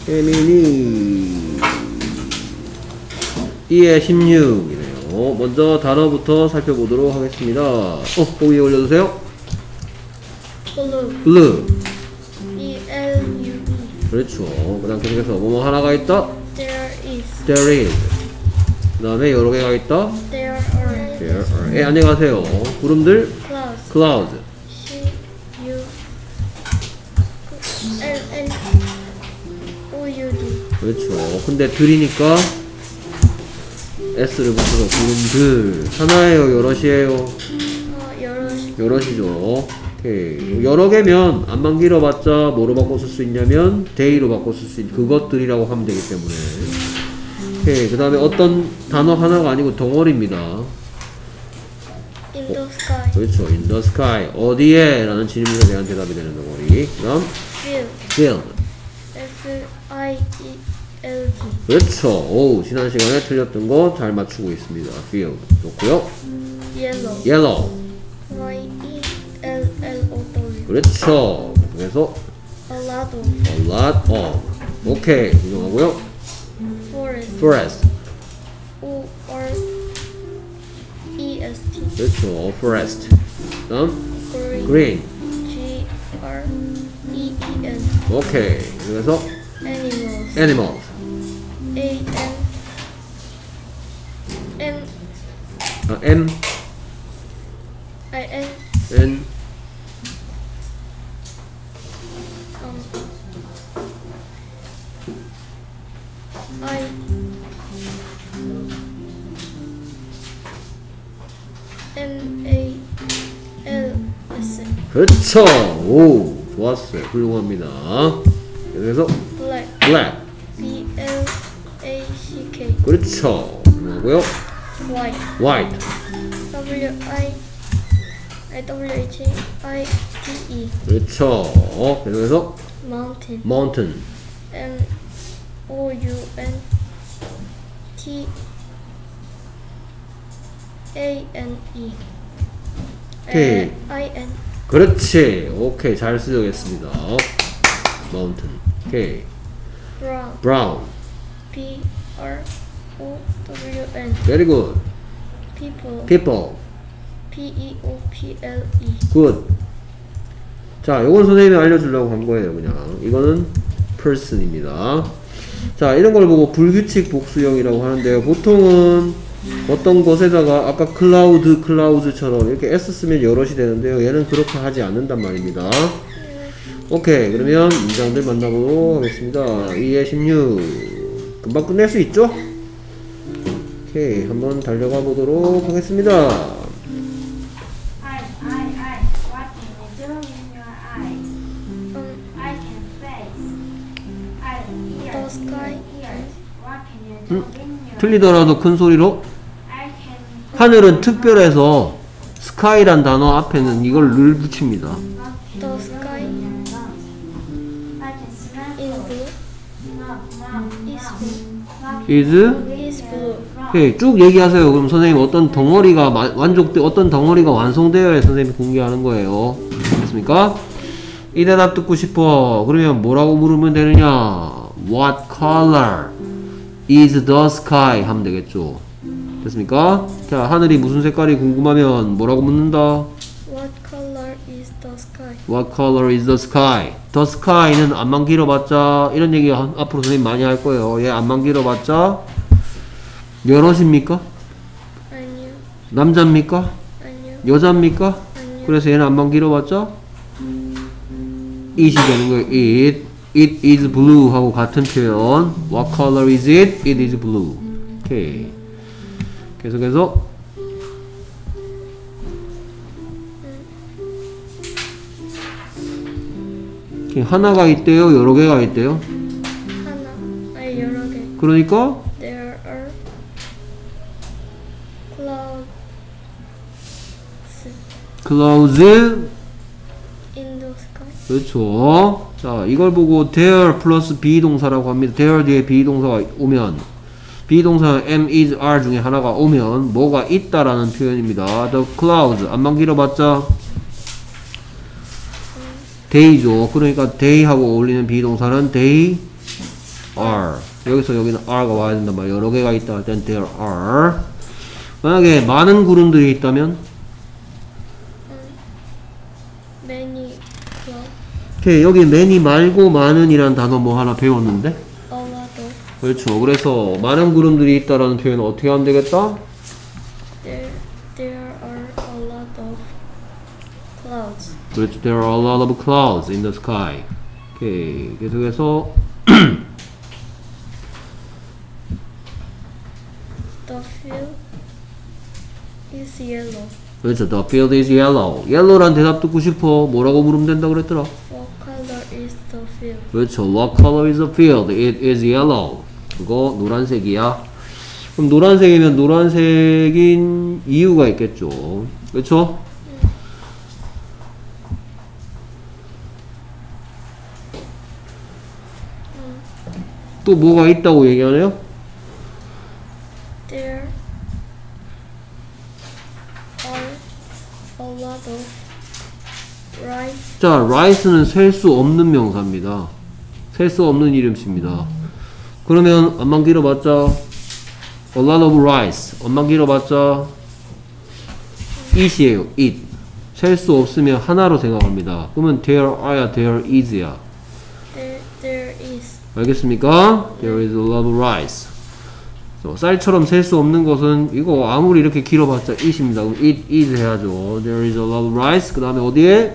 혜민이 2에 16이네요. 먼저 단어부터 살펴보도록 하겠습니다. 거기에 올려주세요. blue. B-L-U-E. 그렇죠. 그 다음 계속해서 뭐뭐 하나가 있다. There is. 그 다음에 여러 개가 있다. There are. 예, 안녕하세요. 구름들. cloud. C-U-L-L-O-U-D. 그렇죠. 근데 들이니까 S를 붙여서 구름들. 하나예요, 여럿이에요? 여럿이죠. 오케이. 여러 개면 안만 길어봤자 뭐로 바꿔 쓸 수 있냐면 day로 바꿔 쓸 수 있는 그것들이라고 하면 되기 때문에. 오케이. 그 다음에 어떤 단어 하나가 아니고 덩어리입니다. In the sky. 그렇죠. in the sky. 어디에? 라는 질문에 대한 대답이 되는 덩어리. 그 다음 field. F-I-E-L-D. 그렇죠. 오, 지난 시간에 틀렸던 거 잘 맞추고 있습니다. field. 좋고요. yellow. Y-E-L-L-O-W. 그렇죠. 그래서 A lot of. 오케이. 인정하고요. forest. O-R-E-S-T. 그렇죠. forest. 다음 green. G-R-E-E-N. 오케이. 그래서 animals. A-N. M I-N. N I. N-A-L-S. 그렇죠. 오, 좋았어요. 훌륭합니다. 그래서 black. B-L-A-C-K. 그렇죠. 그리고요. white. W-I-W-H-I-T-E. 그렇죠. 그래서 mountain. M-O-U-N-T-A-N-E. 오케이. I-N. 그렇지. 오케이. 잘 쓰겠습니다. mountain. 오케이. brown. P-R-O-W-N. very good. people. P-E-O-P-L-E. good. 자, 요건 선생님이 알려주려고 한 거예요. 그냥 이거는 person입니다. 자, 이런 걸 보고 불규칙 복수형이라고 하는데요. 보통은 어떤 것에다가 아까 clouds처럼 이렇게 S 쓰면 여럿이 되는데요. 얘는 그렇게 하지 않는단 말입니다. 오케이. 그러면 문장들 만나보도록 하겠습니다. 2에 16. 금방 끝낼 수 있죠? 오케이. 한번 달려가 보도록 하겠습니다. 틀리더라도 큰 소리로. 하늘은 특별해서 sky란 단어 앞에는 이걸 늘 붙입니다. The sky is blue. 오케이, 쭉 얘기하세요. 그럼 선생님 어떤 덩어리가 어떤 덩어리가 완성되어야 선생님이 공개하는 거예요. 됐습니까? 이 대답 듣고 싶어. 그러면 뭐라고 물으면 되느냐? What color is the sky? 하면 되겠죠. 됐습니까? 자, 하늘이 무슨 색깔이 궁금하면 뭐라고 묻는다? What color is the sky? What color is the sky? The sky는 안만 길어봤자 이런 얘기 앞으로 선생님 많이 할 거예요. 얘 안만 길어봤자 여럿입니까? 아니요. 남자입니까? 아니요. 여자입니까? 아니요. 그래서 얘는 안만 길어봤자 it이 되는 거예요. It is blue 하고 같은 표현. What color is it? It is blue. 오케이. 계속해서 하나가 있대요? 여러 개가 있대요? 하나. 아니 여러 개. 그러니까 There are clouds clouds in the sky. 그렇죠. 자, 이걸 보고 there 플러스 비동사라고 합니다. there 뒤에 비동사가 오면 비동사 am, is, are 중에 하나가 오면 뭐가 있다라는 표현입니다. The clouds 안만 길어봤자 day죠. 그러니까 day하고 어울리는 비동사는 they are. 여기서 여기는 are가 와야 된단 말이야. 여러 개가 있다 할 땐 there are. 만약에 많은 구름들이 있다면 many clouds. 오케이, 여기 many 말고 많은이란 단어 뭐 하나 배웠는데? A lot of. 그렇죠. 그래서 많은 구름들이 있다라는 표현은 어떻게 하면 되겠다? There are a lot of clouds. 그렇죠. There are a lot of clouds in the sky. 오케이. 계속해서 The field is yellow. 그렇죠. The field is yellow. yellow란 대답 듣고 싶어. 뭐라고 물으면 된다 그랬더라? What color is the field? 그렇죠. What color is the field? It is yellow. 그거 노란색이야. 그럼 노란색이면 노란색인 이유가 있겠죠. 그렇죠? 또 뭐가 있다고 얘기하네요? There are a lot of rice. 자, rice는 셀 수 없는 명사입니다. 셀 수 없는 이름씨입니다. 그러면 안만 길어봤자 a lot of rice. 안만 길어봤자 it이에요. it. 셀 수 없으면 하나로 생각합니다. 그러면 there are야, there is야. There is. 알겠습니까? There is a lot of rice. 쌀처럼 셀 수 없는 것은 이거 아무리 이렇게 길어봤자 it입니다. 그럼 it is 해야죠. There is a lot of rice. 그 다음에 어디에?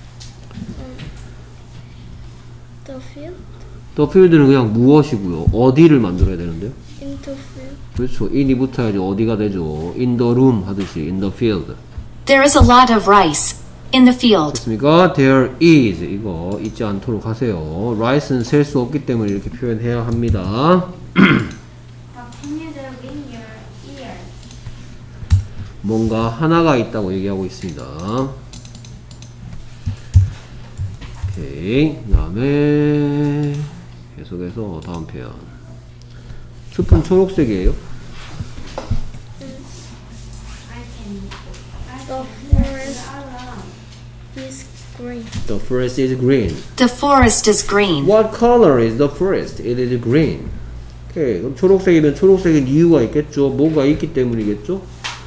The field. The field는 그냥 무엇이고요. 어디를 만들어야 되는데요. Into field. 그렇죠. in이 붙어야지 어디가 되죠. in the room 하듯이 in the field. There is a lot of rice in the field. 됐습니까? There is. 이거 잊지 않도록 하세요. rice는 셀 수 없기 때문에 이렇게 표현해야 합니다. Can you win your ear? 뭔가 하나가 있다고 얘기하고 있습니다. 오케이. 그 다음에 계속해서 다음 표현. 숲은 초록색이에요. The forest The forest is is green. green. The forest is green. What color is the forest? It is green. 오케이. 그럼 초록색이면 초록색인 이유가 있겠죠. 뭐가 있기 때문이겠죠.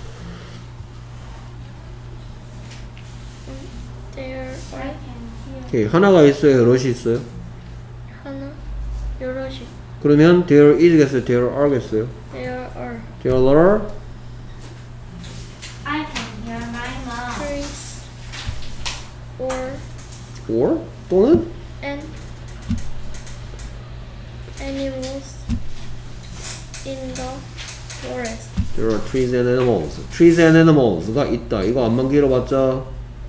There are 오케이. 하나가 있어요. 여럿이 있어요. 하나, 여럿이. 그러면 there is겠어요. there are겠어요. There are There are I can hear my mom. trees or or 또는 and animals in the forest. there are trees and animals. trees and animals가 있다. 이거 안만 길어봤자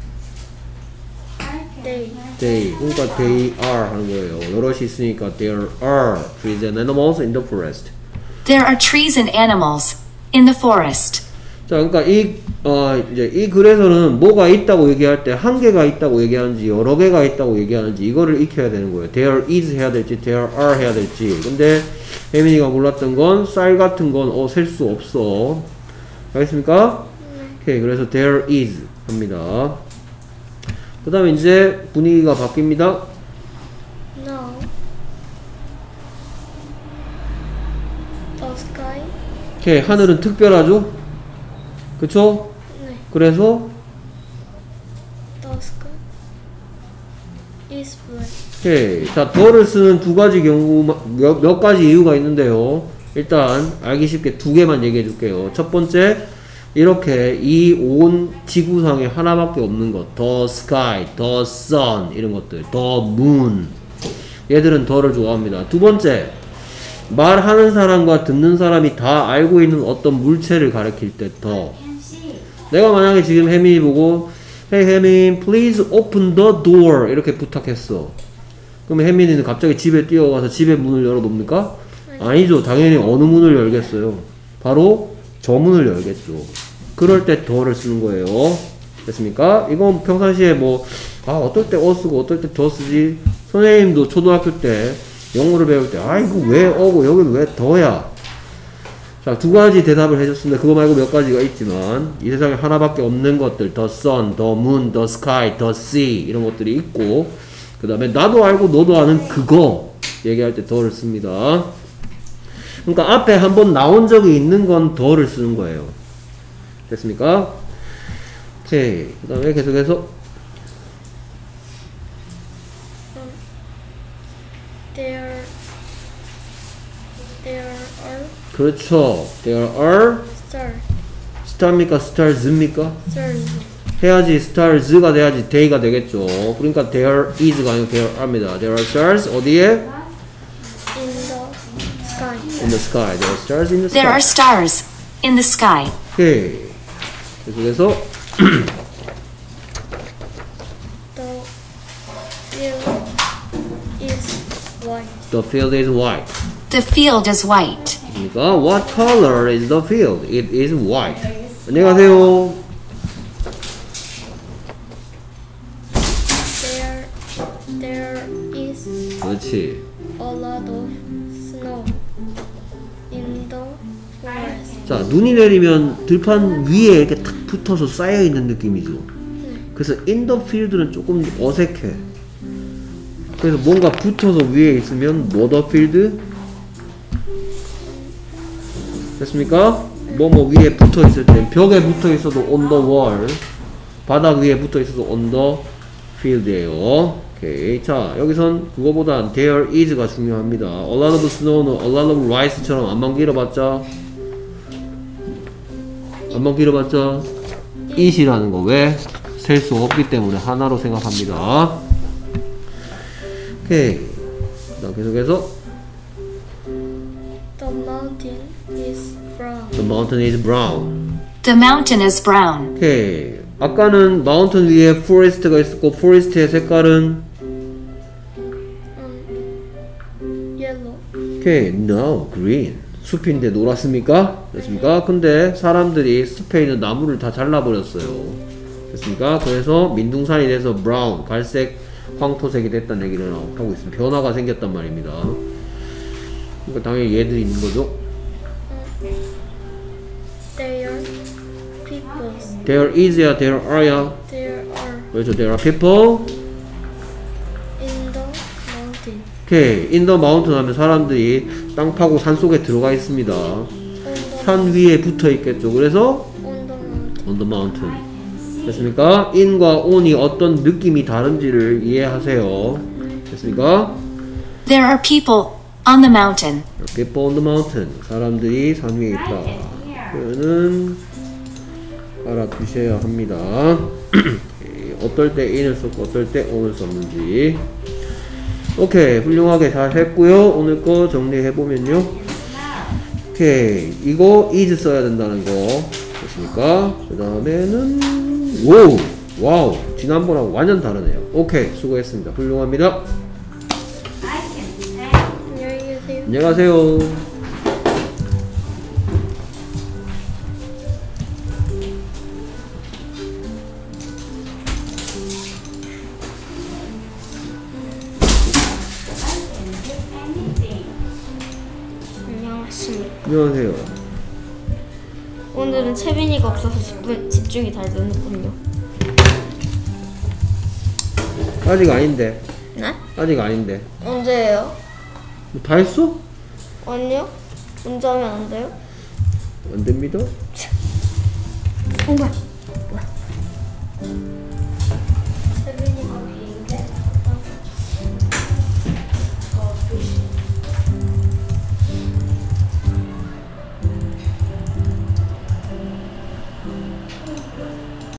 I can They. hear they. 그러니까 they are 하는 거예요. 여럿이 있으니까 there are trees and animals in the forest. There are trees and animals in the forest. 자, 그러니까 이제 이 글에서는 뭐가 있다고 얘기할 때 한 개가 있다고 얘기하는지 여러 개가 있다고 얘기하는지 이거를 익혀야 되는 거예요. There is 해야 될지 there are 해야 될지. 근데 혜민이가 몰랐던 건 쌀 같은 건 셀 수 없어. 알겠습니까? 오케이. 그래서 there is 합니다. 그 다음에 이제 분위기가 바뀝니다. Now the sky. 오케이. 하늘은 특별하죠? 그쵸? 네. 그래서 The sky is black. 오케이. 자, 더를 쓰는 두 가지 경우, 몇 가지 이유가 있는데요. 일단, 알기 쉽게 두 개만 얘기해 줄게요. 첫 번째, 이렇게 이 온 지구상에 하나밖에 없는 것. The sky, the sun, 이런 것들. The moon. 얘들은 더를 좋아합니다. 두 번째, 말하는 사람과 듣는 사람이 다 알고 있는 어떤 물체를 가리킬 때 더. can see. 내가 만약에 지금 혜민이 보고 Hey 혜민, please open the door 이렇게 부탁했어. 그럼 혜민이는 갑자기 집에 뛰어가서 집의 문을 열어놓습니까? 아니죠. 당연히 어느 문을 열겠어요? 바로 저 문을 열겠죠. 그럴 때 더를 쓰는 거예요. 됐습니까? 이건 평상시에 뭐 어떨 때 쓰고 어떨 때 더 쓰지. 선생님도 초등학교 때 영어를 배울 때 이거 왜 어고 여기는 왜 더야. 자, 두 가지 대답을 해줬습니다. 그거 말고 몇 가지가 있지만 이 세상에 하나밖에 없는 것들, the sun, the moon, the sky, the sea 이런 것들이 있고 그 다음에 나도 알고 너도 아는 그거 얘기할 때 더를 씁니다. 그러니까 앞에 한번 나온 적이 있는 건 더를 쓰는 거예요. 됐습니까? 오케이. 그 다음에 계속해서 There are 그렇죠. There are stars. star입니까? stars입니까? Stars. 해야지 stars가 돼야지 day가 되겠죠. 그러니까 there is가 아니고 there are입니다. There are stars 어디에? In the sky. In the sky. There are stars in the There are sky. stars in the sky. 오케이. 계속해서 The field is white. the field is white. The field is white. 그러니까 what color is the field? It is white. 안녕하세요. There is 그렇지. a lot of snow in the forest. 자, 눈이 내리면 들판 위에 이렇게 탁 붙어서 쌓여 있는 느낌이죠. 그래서 in the field는 조금 어색해. 그래서 뭔가 붙어서 위에 있으면 뭐 the field? 됐습니까? 뭐 위에 붙어 있을 때 벽에 붙어 있어도 on the wall, 바닥 위에 붙어 있어도 on the field예요. 오케이. 자, 여기선 그거보단 there is가 중요합니다. A lot of snow는 a lot of rice처럼 안만 길어봤자 it이라는 거 왜? 셀 수 없기 때문에 하나로 생각합니다. 오케이. 자, 계속해서 The mountain is brown. the mountain is brown. The mountain is brown. 오케이. 아까는 마운틴 위에 forest가 있었고 forest의 색깔은 Yellow. 오케이. no, green. 숲인데 노랗습니까? 됐습니까? 근데 사람들이 숲에 있는 나무를 다 잘라버렸어요. 됐습니까? 그래서 민둥산이 돼서 brown, 갈색, 황토색이 됐다는 얘기를 하고 있습니다. 변화가 생겼단 말입니다. 그러니까 당연히 얘들이 있는 거죠. There people. There is야, there are야. There are 그렇죠. There are people. in the mountain. 오케이. In the mountain 하면 사람들이 땅 파고 산 속에 들어가 있습니다. On the 산 위에 붙어 있겠죠. 그래서 on the mountain. on the mountain. 됐습니까? in과 on이 어떤 느낌이 다른지를 이해하세요. 됐습니까? There are people on the mountain. People on the mountain. 사람들이 산 위에 있다. 표현은 알아두셔야 합니다. 어떨 때 in을 썼고 어떨 때 on을 썼는지. 오케이. 훌륭하게 잘 했고요. 오늘 거 정리해보면요. 오케이. 이거 is 써야 된다는 거. 됐습니까? 그 다음에는 와우. 지난번하고 완전 다르네요. 오케이. 수고했습니다. 훌륭합니다. 안녕히 계세요. 안녕하세요. 안녕하십니까. 안녕하세요. 오늘은 채빈이가 없어서 집중이 잘 되는군요. 아직 아닌데. 네? 아직 아닌데. 언제예요? 다 했어? 아니요. 언제 하면 안 돼요? 안 됩니다. 정말.